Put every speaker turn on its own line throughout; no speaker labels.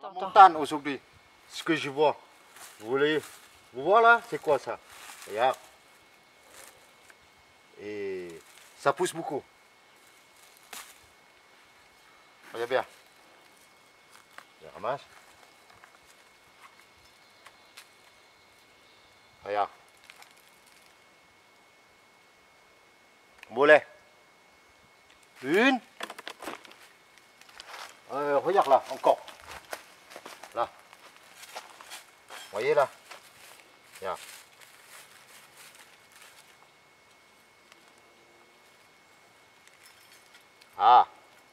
Montagne aujourd'hui, ce que je vois. Vous voir là, c'est quoi ça? Regarde. Et ça pousse beaucoup. Regarde bien. Je ramasse. Regarde. Mollet. Une. Regarde là, encore. Là. Vous voyez là? Regarde. Ah.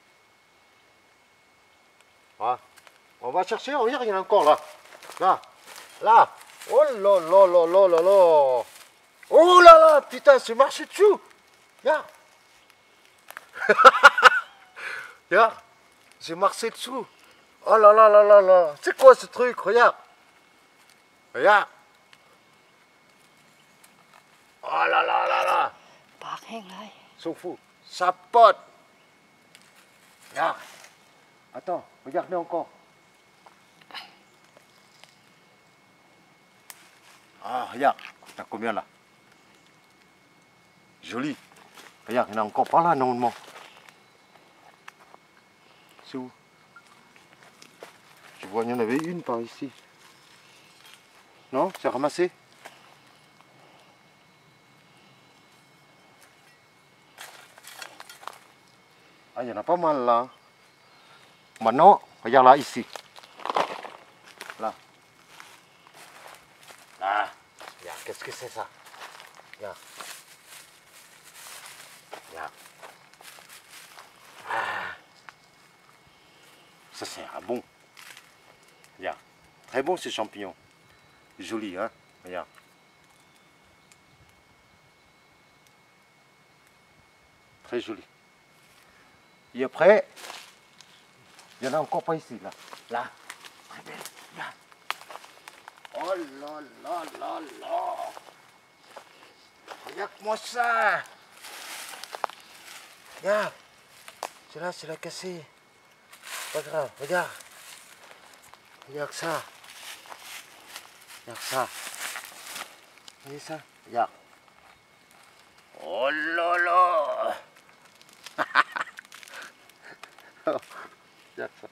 Ah. On va chercher, regarde, il y en a encore là. Là. Là. Oh là là là là là là. Oh là là, putain, c'est marché dessous. Regarde. Regarde. J'ai marché dessous. Oh là là là là là. C'est quoi ce truc? Regarde. Regarde. Oh là là là là.
ปากแห้งเลย
S'en fout. Ça pote. Regarde. Attends, regardez encore. Ah, regarde. T'as combien là? Joli. Regarde, il y en a encore pas là normalement. C'est où? Je vois, il y en avait une par ici. Non? C'est ramassé? Ah, il y en a pas mal là. Maintenant, regarde là, ici. Là. Là. Regarde, qu'est-ce que c'est ça? Regarde. Regarde. Ah. Ça, c'est un bon. Regarde. Très bon ces champignons. Joli, hein? Regarde. Très joli. Et après, il y en a encore pas ici, là. Là. Très bien. Regarde. Oh là là là là. Regarde-moi ça. Regarde. C'est là cassé. Pas grave, regarde. Regarde ça. Regarde ça. Vous voyez ça? Regarde. Oh là là. Regarde ça.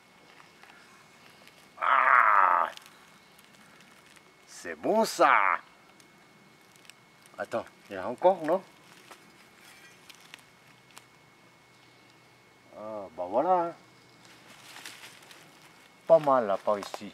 Ah. C'est bon ça. Attends, il y en a encore, non? Ah, bah voilà. Hein. Pas mal là par ici.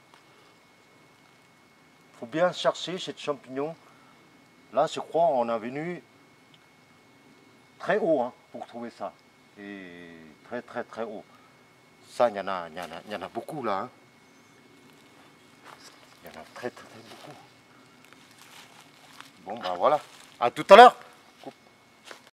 Faut bien chercher ces champignons. Là, je crois, on est venu très haut hein, pour trouver ça. Et très très très haut. Ça, il y en a beaucoup là. Hein. Il y en a très très beaucoup. Bon, bah voilà. À tout à l'heure.